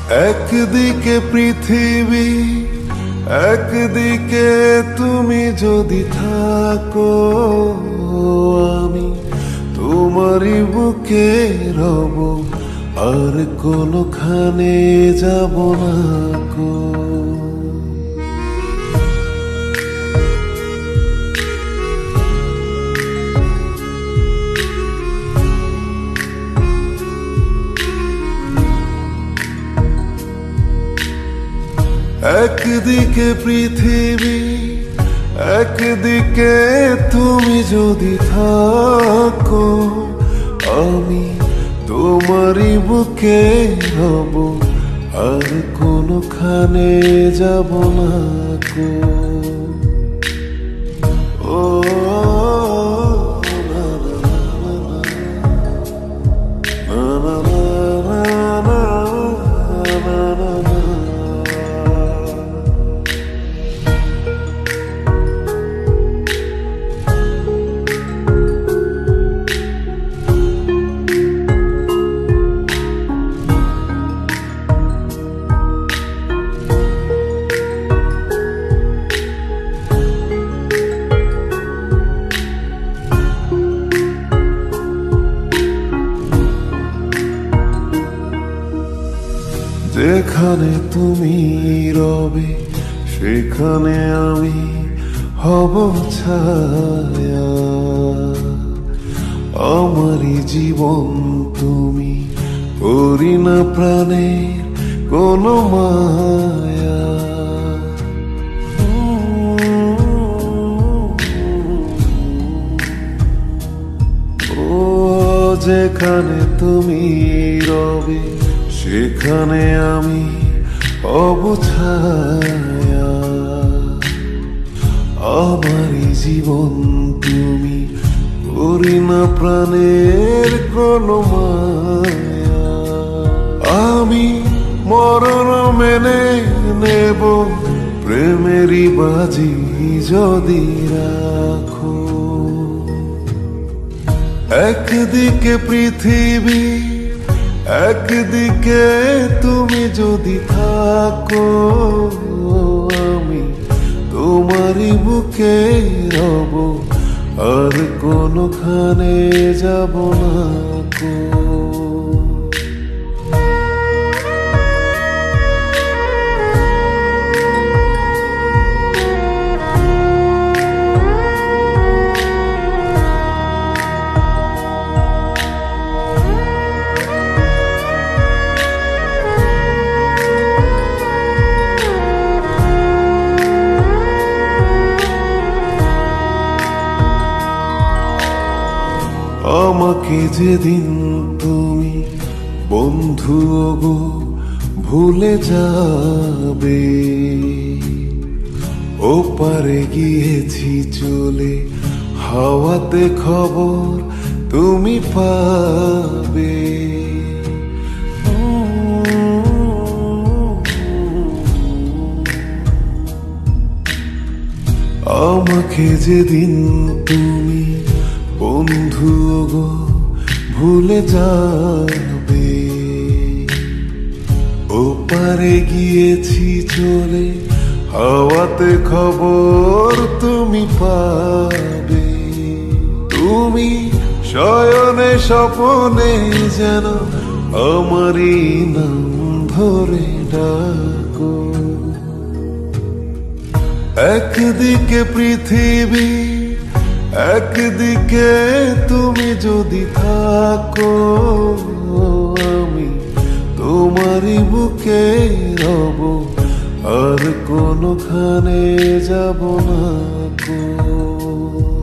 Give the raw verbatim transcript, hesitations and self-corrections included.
একদিকে পৃথিবী, একদিকে তুমি যদি থাকো, আমি তোমারই বুকে রব, আর কোনোখানে যাব না কো। একদিকে পৃথিবী, একদিকে তুমি যদি থাকো, আমি তোমারই বুকে রব, আর কোনোখানে যাব না কো। ও যেখানে তুমি রবে, সেখানে আমি হব ছায়া। আমারই জীবন তুমি, করি না প্রাণের কোনো মায়া। ও যেখানে তুমি রবে, সেখানে আমি হব ছায়া। আমারই জীবন তুমি, করি না প্রাণের কোনো মায়া। আমি মরণ মেনে নেব, প্রেমেরই বাজি যদি রাখো। একদিকে পৃথিবী, একদিকে তুমি যদি থাকো, আমি তোমারই বুকে রব, আর কোনোখানে যাব না কো। আমাকে যেদিন তুমি বন্ধু গো ভুলে যাবে, ওপারে গিয়েছি চলে, হাওয়াতে খবর তুমি পাবে। আমাকে যেদিন তুমি বন্ধু গো ভুলে যাবে, ওপারে গিয়েছি চলে, হাওয়াতে খবর তুমি পাবে। তুমি শয়নে স্বপনে যেন আমারই নাম ধরে ডাকো। একদিকে পৃথিবী, একদিকে তুমি যদি থাকো, আমি তোমারই বুকে রব, আর কোনোখানে যাব না কো।